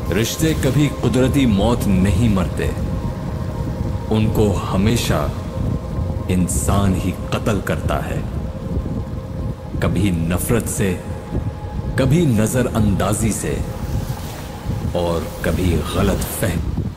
रिश्ते कभी कुदरती मौत नहीं मरते, उनको हमेशा इंसान ही कत्ल करता है। कभी नफरत से, कभी नजरअंदाजी से और कभी गलत फहमी।